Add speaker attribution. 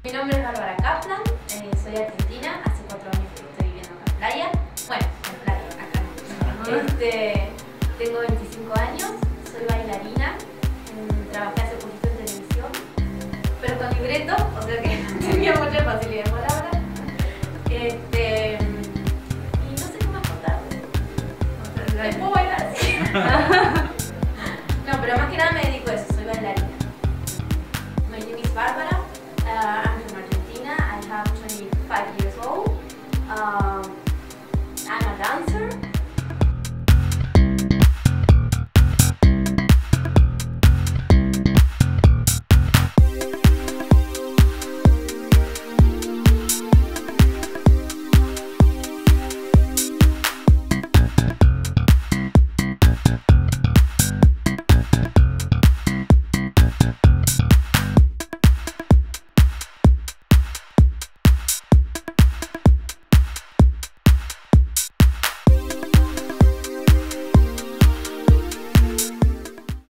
Speaker 1: Mi nombre es Bárbara Kaplan, soy argentina, hace 4 años que estoy viviendo acá en Playa. Bueno, en Playa, acá no. Tengo 25 años, soy bailarina, trabajé hace poquito en televisión, pero con libreto, o sea que tenía mucha facilidad de palabra. Y no sé qué más contar. ¿Les puedo bailar? Sí.